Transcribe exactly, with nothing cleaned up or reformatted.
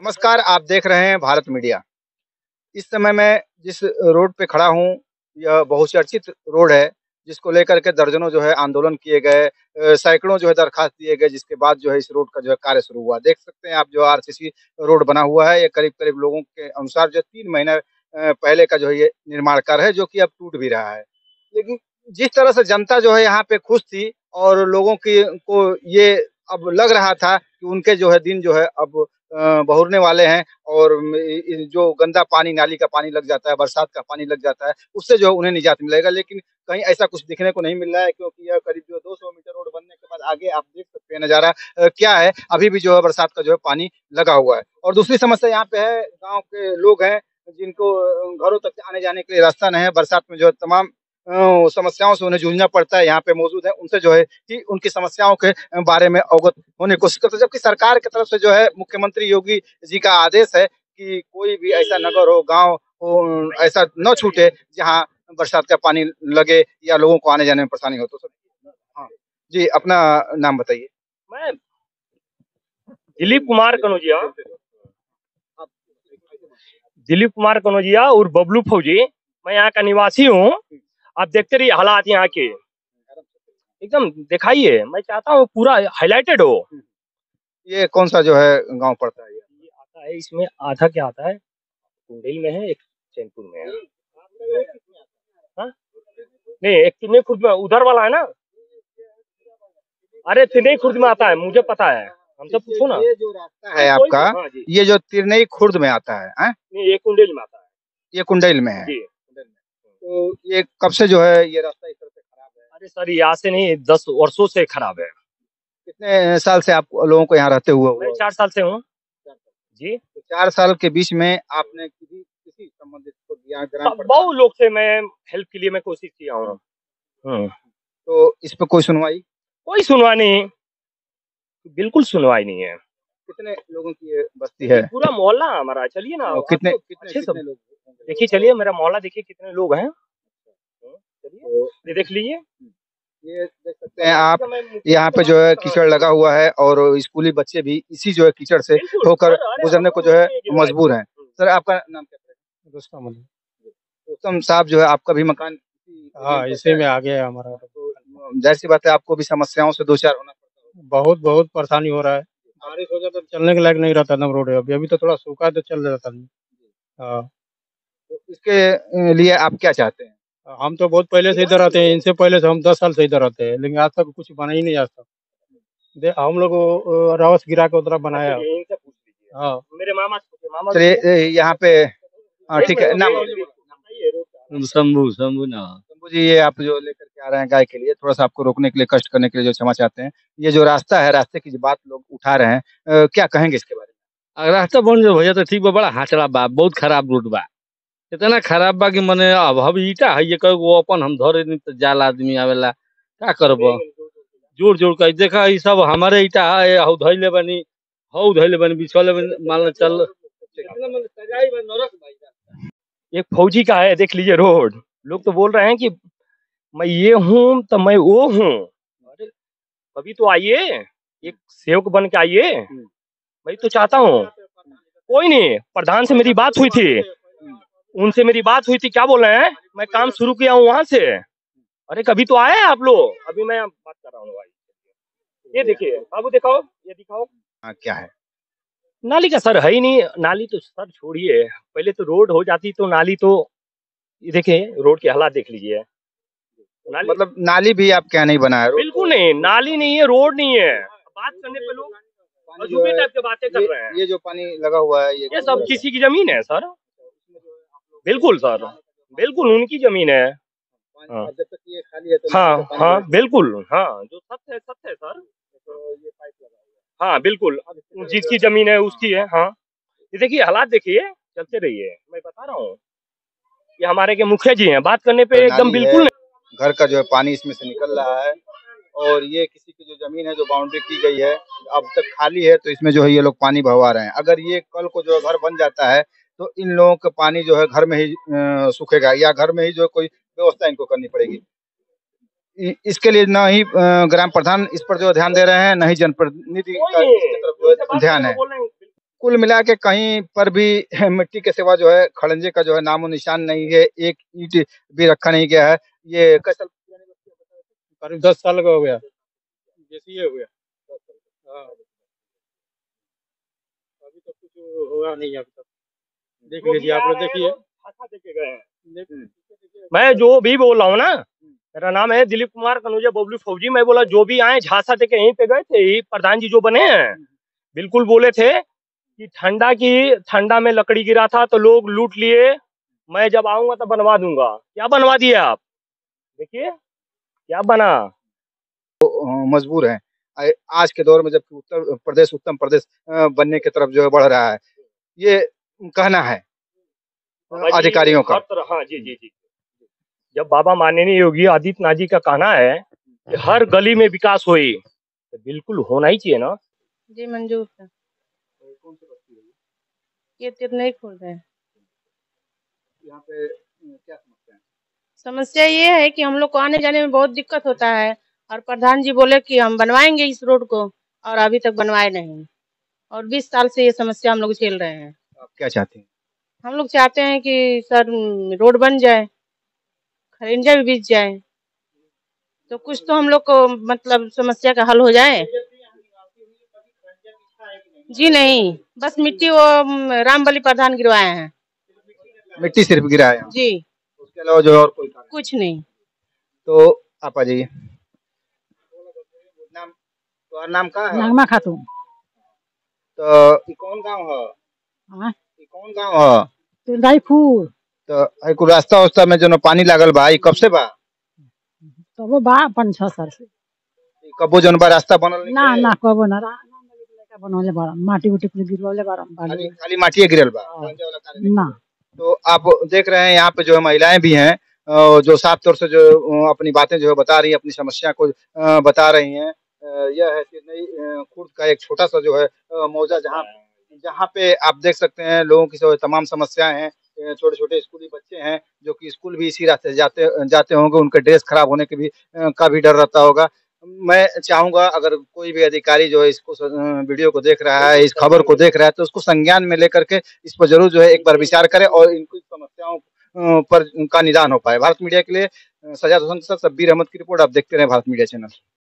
नमस्कार, आप देख रहे हैं भारत मीडिया। इस समय मैं जिस रोड पे खड़ा हूँ, यह बहुचर्चित रोड है, जिसको लेकर के दर्जनों जो है आंदोलन किए गए, अ, सैकड़ों जो है दरखास्त दिए गए, जिसके बाद जो है इस रोड का जो है कार्य शुरू हुआ। देख सकते हैं आप जो आरसीसी रोड बना हुआ है, ये करीब-करीब लोगों के अनुसार जो तीन महीने अ, पहले का जो है ये निर्माण कार्य है, जो कि अब टूट भी रहा है। लेकिन जिस तरह से जनता जो है यहाँ पे खुश थी और लोगों की को ये अब लग रहा था कि उनके जो है दिन जो है अब अ, बहुरने वाले हैं और म इ इ जो गंदा पानी, नाली का पानी लग जाता है, बरसात का पानी लग जाता है, उससे जो है उन्हें निजात मिलेगा। लेकिन कहीं ऐसा कुछ दिखने को नहीं मिल रहा है, क्योंकि यह करीब जो दो सौ मीटर रोड बनने के बाद आगे आप देख सकते हैं नज़ारा अ, क्या है, अभी भी जो है बरसात का जो है पानी लगा हुआ है। और दूसरी समस्या यहाँ पे है, गाँव के लोग हैं जिनको अ, घरों तक आने-जाने के लिए रास्ता नहीं है, बरसात में जो है तमाम अ, समस्याओं से उन्हें जूझना पड़ता है। यहाँ पे मौजूद है, उनसे जो है कि उनकी समस्याओं के अ, बारे में अवगत होने की कोशिश करते हैं। जबकि सरकार की तरफ से जो है मुख्यमंत्री योगी जी का आदेश है कि कोई भी ऐसा नगर हो, गाँव हो, ऐसा न छूटे जहाँ बरसात का पानी लगे या लोगों को आने-जाने में परेशानी हो। तो सर हाँ, जी अपना नाम बताइए? मैं दिलीप कुमार कनौजिया दिलीप कुमार कनौजिया और बबलू फौजी। मैं यहाँ का निवासी हूँ। आप देखते रहिए हालात यहाँ के, एकदम दिखाइए। मैं चाहता हूँ पूरा हाईलाइटेड हो। ये कौन-सा जो है गाँव पड़ता है ये? ये आता है, इसमें आधा क्या आता है, कुंडेल में है, एक चैनपुर में है। हाँ? नहीं, एक तिरनई खुर्द में उधर वाला है ना। अरे तिरनई खुर्द में आता है, मुझे पता है, हमसे पूछो ना। ये जो रास्ता है आपका, हाँ जी, ये जो तिरनई खुर्द में आता है, हैं? नहीं ये कुंडेल में आता है। ये कुंडेल में है। जी। तो ये कब से जो है ये रास्ता इस तरह से खराब है? अरे सर, यहाँ से नहीं, दस वर्षों से खराब है। कितने साल से आप लोगों को यहाँ रहते हुए मैं हुआ? चार साल से हूँ जी। तो चार साल के बीच में आपने किसी किसी संबंधित को दिया ग्राम प्रधान? बहुत लोग से मैं हेल्प के लिए मैं कोशिश किया हूँ। हम्म। तो इस पे कोई सुनवाई? कोई सुनवाई नहीं, बिल्कुल सुनवाई नहीं है। कितने लोगों की ये बस्ती है? पूरा मोहल्ला हमारा, चलिए ना। और कितने आपको कितने अच्छे से कितने लोग होंगे? देखिए, चलिए मेरा मोहल्ला देखिए कितने लोग हैं। चलिए तो ये देख लीजिए। ये देख सकते हैं आप, यहाँ पे जो है कीचड़ लगा हुआ है और स्कूली बच्चे भी इसी जो है कीचड़ से होकर गुजरने को जो है मजबूर हैं। सर आपका नाम क्या है? रुस्तम अली। रुस्तम साहब जो है आपका भी मकान इसी हाँ, इसी में आ गया हमारा। तो जाहिर-सी बात है आपको भी समस्याओं से दो-चार होना पड़ता होगा। बहुत बहुत परेशानी हो रहा है। बारिश हो जाता तो चलने के लायक नहीं रहता एकदम रोड। अभी अभी तो थोड़ा सूखा है तो चल जाता है। हाँ, तो इसके अ, लिए आप क्या चाहते हैं? हम तो बहुत पहले से इधर रहते हैं। इनसे पहले से हम दस साल से इधर रहते हैं, लेकिन आज तक कुछ बना ही नहीं आज तक। दे हम लोग वो, अ, रावस गिरा के उधर बनाया। हाँ, मेरे मामा मामा चलिए अ, यहाँ पे हाँ, ठीक है। नाम शंभू शंभू ना शंभू जी, ये आप जो लेकर के आ रहे हैं गाय के लिए, थोड़ा-सा आपको रोकने के लिए, कष्ट करने के लिए जो क्षमा चाहते हैं। ये जो रास्ता है, रास्ते की जो बात लोग उठा रहे हैं, अ, क्या कहेंगे इसके बारे में? अगर रास्ता बन जाए भैया तो ठीक बा। बड़ा हाचड़ा बा, बहुत खराब रोड बा। इतना खराब बा कि मने अब अब ईटा है ये कहे वो अपन हम धरे नहीं तो जाल आदमी आवेला का करब। जोड़ जोड़ कर देखा, ये सब हमारे ईटा है। हौ धइले बनी, हौ धइले बनी, बिछवाले बनी, मान लो चल। एक फौजी का है, देख लीजिए रोड। लोग तो बोल रहे हैं कि मैं ये हूँ तो मैं वो हूँ। अरे कभी तो आइए, एक सेवक बन के आइए। मैं तो चाहता हूँ। कोई नहीं, प्रधान से मेरी बात हुई थी, उनसे मेरी बात हुई थी। क्या बोल रहे हैं, मैं काम शुरू किया हूँ वहां से। अरे कभी तो आए आप लोग। अभी मैं बात कर रहा हूँ भाई। ये देखिए बाबू, दिखाओ, ये दिखाओ। हाँ, क्या है? नाली का सर है ही नहीं। नाली तो सर छोड़िए, पहले तो रोड हो जाती तो नाली तो, ये देखिए रोड के हालात देख लीजिए। नाली मतलब नाली भी आपके यहाँ नहीं बना है? रोड बिल्कुल नहीं, नाली नहीं है, रोड नहीं है। बात करने पे लोग पानी जो अजूबे है, टाइप की बातें कर ये रहे हैं। ये जो पानी लगा हुआ है, ये ये सब किसी की जमीन है सर। बिल्कुल सर, बिल्कुल उनकी जमीन है। हाँ। जब तक ये खाली है तो हाँ हाँ बिल्कुल, हाँ जो सत्य है सत्य है सर। तो ये पाइप लगा हुआ है। हाँ बिल्कुल, जिसकी जमीन है उसकी है। हाँ ये देखिए हालात देखिए, चलते रहिए, मैं बता रहा हूँ। ये हमारे के मुखिया जी हैं, बात करने पे एकदम नाली बिल्कुल है, नहीं। घर का जो है पानी इसमें से निकल रहा है और ये किसी की जो जमीन है जो बाउंड्री की गई है अब तक खाली है, तो इसमें जो है ये लोग पानी भरवा रहे हैं। अगर ये कल को जो है घर बन जाता है तो इन लोगों का पानी जो है घर में ही अ, सूखेगा या घर में ही जो कोई व्यवस्था इनको करनी पड़ेगी। इ इसके लिए ना ही अ, ग्राम प्रधान इस पर जो ध्यान दे रहे हैं, ना ही जनप्रतिनिधि का इसकी तरफ जो है ध्यान है। कुल मिला के कहीं पर भी मिट्टी के सिवा जो है खड़ंजे का जो है नामो निशान नहीं है, एक ईंट भी रखा नहीं गया है। ये कई साल पुरानी बस्ती है, बता सकते करीब दस साल का हो गया, जैसे ये हो गया। हाँ, अभी तो कुछ हुआ नहीं है अभी तक। देख लीजिए, आप लोग देखिए। मैं जो भी बोल रहा हूँ ना, मेरा नाम है दिलीप कुमार कनौजिया बबलू फौजी। मैं बोला जो भी आए झांसा देके यहीं पे गए थे, यही प्रधान जी जो बने हैं, बिल्कुल बोले थे कि ठंडा की ठंडा में लकड़ी गिरा था तो लोग लूट लिए, मैं जब आऊंगा तो बनवा दूंगा। क्या बनवा दिए आप? देखिए क्या बना। अ, मजबूर हैं। अ, आज के दौर में जबकि उत्तर प्रदेश उत्तम प्रदेश अ, बनने की तरफ जो है बढ़ रहा है, ये कहना है अ, अधिकारियों का। हर तरह- हाँ जी जी जी। जब बाबा माननीय योगी आदित्यनाथ जी का कहना है कि हर गली में विकास होए, तो बिल्कुल होना ही चाहिए ना। जी मंजूर है। ये तिरनई खुर्द है। यहाँ पे अ, क्या समस्या है? समस्या ये है कि हम लोग को आने जाने में बहुत दिक्कत होता है, और प्रधान जी बोले कि हम बनवाएंगे इस रोड को, और अभी तक बनवाए नहीं, और बीस साल से ये समस्या हम लोग झेल रहे हैं। आप क्या चाहते हैं? हम लोग चाहते हैं कि सर रोड बन जाए, खरिंजा भी बीत जाए, तो कुछ तो हम लोग को मतलब समस्या का हल हो जाए। जी नहीं, बस मिट्टी वो रामबली प्रधान गिरवाए हैं। मिट्टी सिर्फ गिरा है यहाँ, जी, उसके अलावा जो है और कोई कार्य? कुछ नहीं। तो आप आ जाइए। नाम, तुम्हारा नाम का है? नगमा खातून। तो ई कौन गांव है? हाँ, ई कौन गांव है? तिरदाईपुर। तो आई कुल रास्ता उस्ता में जो न पानी लागल बा, ई कब से बा? तबो बा पाँच छह साल से। ई कबो जौन बा रास्ता बनल नहीं ना है? ना कबो ना रा- लड़का बनवले बारन, माटी उटी कुल गिरवले बारन खाली बालू। खाली माटिए गिरल बा, हाँ। खड़ंजा वाला कार्य नहीं। ना तो आप देख रहे हैं यहाँ पे जो है महिलाएं भी हैं अ, जो साफ तौर से जो अ, अपनी बातें जो है बता रही हैं, अपनी समस्या को अ, बता रही हैं। अ, यह है सिरनई अ, खुर्द का एक छोटा सा जो है अ, मौजा, जहाँ जहाँ पे आप देख सकते हैं लोगों की जो है तमाम समस्याएं हैं। अ, छोटे छोटे स्कूली बच्चे हैं जो कि स्कूल भी इसी रास्ते से जाते जाते होंगे, उनके ड्रेस खराब होने के भी अ, का भी डर रहता होगा। मैं चाहूंगा अगर कोई भी अधिकारी जो है इसको स- अ, वीडियो को देख रहा है, इस खबर को देख रहा है, तो उसको संज्ञान में लेकर के इस पर जरूर जो है एक बार विचार करे और इनकी समस्याओं अ, पर उनका निदान हो पाए। भारत मीडिया के लिए अ, सजाद हुसैन के साथ शब्बीर अहमद की रिपोर्ट। आप देखते रहे भारत मीडिया चैनल।